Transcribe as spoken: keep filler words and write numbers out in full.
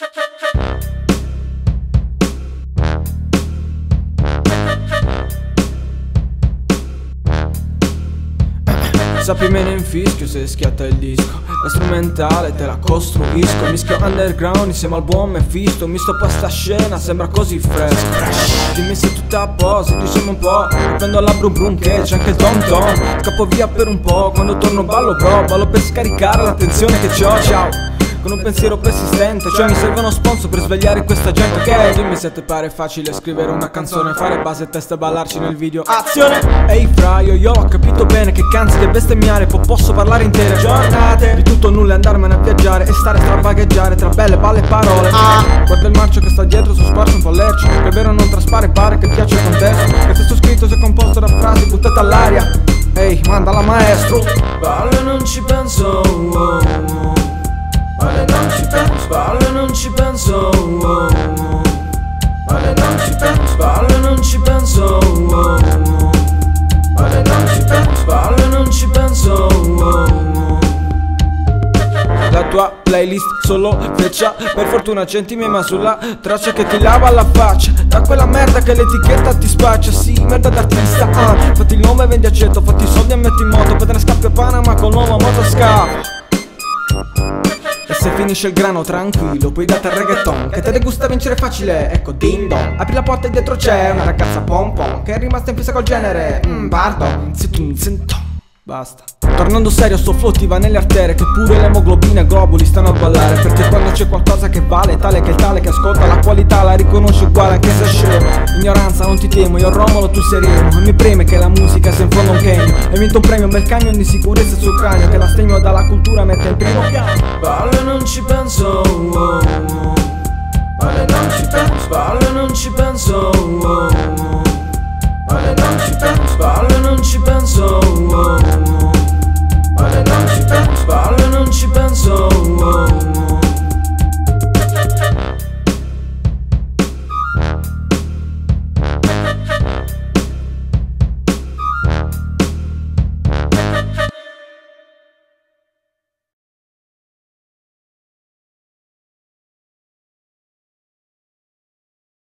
Sappi me ne infischio se schiatta il disco. La strumentale te la costruisco. Mischio underground insieme al buon Mephisto. Misto pasta scena, sembra così fresco. Dimmi se tutto a posto, diciamo un po'. Mi prendo alla brum brum che c'è anche il tom tom. Scappo via per un po', quando torno ballo bro. Ballo per scaricare l'attenzione che c'ho, ciao. Con un pensiero persistente, cioè mi serve uno sponsor per svegliare questa gente, ok? Dimmi se ti pare facile scrivere una canzone, fare base e testa e ballarci nel video. Azione! Ehi fra, io, io ho capito bene che canzi che bestemmiare, poi posso parlare intere giornate di tutto nulla e andarmene a viaggiare e stare a stravagheggiare tra belle balle e parole. Ah! Guarda il marcio che sta dietro, su sparso un po' lercio, che vero non traspare, pare che piace il contesto. Che testo scritto si è composto da frasi buttate all'aria. Ehi, mandala maestro. Ballo e non ci penso, oh, oh. Vale non ci penso, ballo e non ci penso, oh, oh. Vale non ci penso, ballo e non ci penso, oh, oh. Vale non ci penso, ballo e non ci penso, oh, oh. La tua playlist solo freccia, per fortuna centimema sulla traccia che ti lava la faccia da quella merda che l'etichetta ti spaccia. Sì, merda d'artista, ah. Fatti il nome, vendi accetto, fatti i soldi e metti in moto, poi te ne scappi a Panama col nuovo motoscafo. E se finisce il grano tranquillo, poi date al reggaeton che te ne gusta vincere facile, ecco ding dong. Apri la porta e dietro c'è una ragazza pom pom che è rimasta in fissa col genere, mmm, pardon, zitun zitun. Basta. Tornando serio, sto flow ti va nelle arterie, che pure l'emoglobina e globuli stanno a ballare. Perché quando c'è qualcosa che vale, tale che il tale che ascolta la qualità la riconosce uguale anche se è scemo. Ignoranza, non ti temo, io Romolo, tu sereno. E mi preme che la musica sia in fondo un genio. Hai vinto un premio, un bel camion di sicurezza sul cranio, che l'astegno dalla cultura mette in primo piano. Ballo e non ci penso, oh, oh. Ballo e non ci penso, ballo e non ci penso,